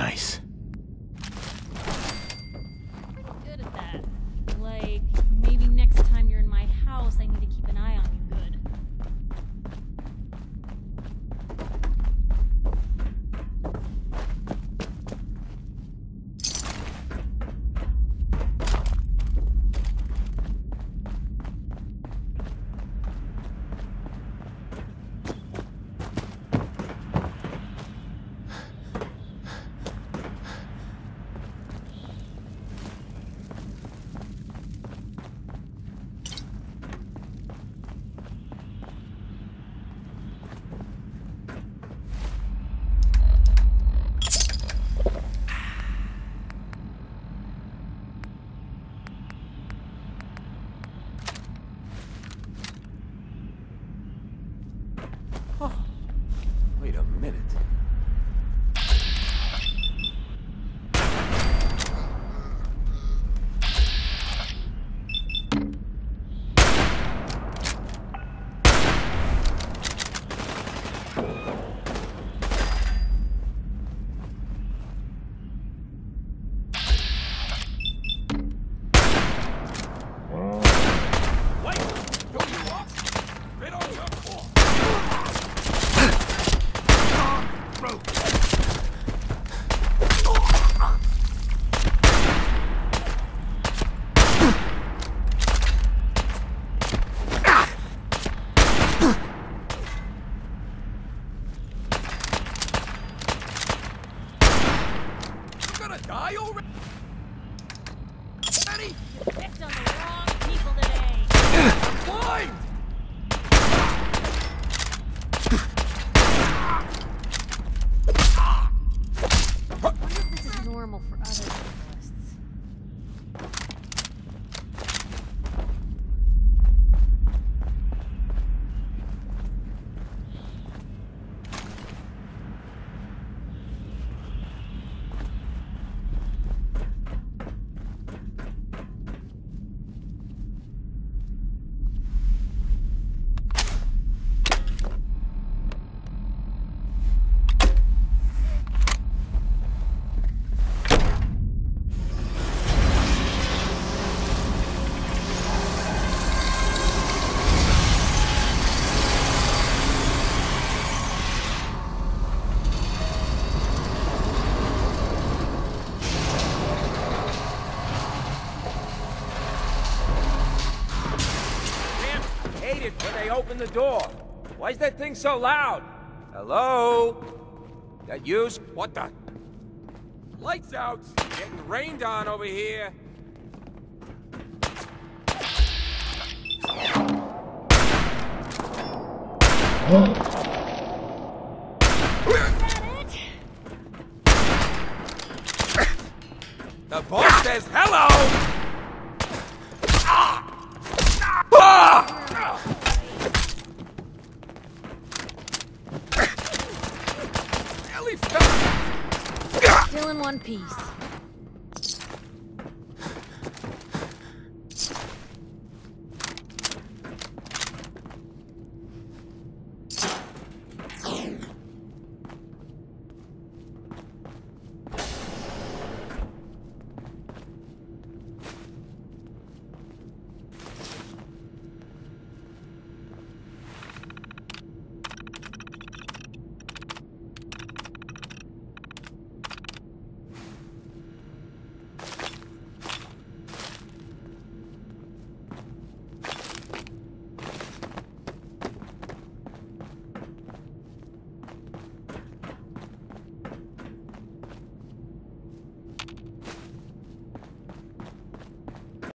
nice. Pretty good at that. Like, maybe next time you're in my house, I need to keep an eye on you good. Wait a minute. Die already? You picked on the wrong people today. I'm blind! I wonder if this is normal for other journalists. Hate it when they open the door. Why is that thing so loud? Hello? That yous? What the? Lights out! Getting rained on over here. The boss says hello! Still in one piece.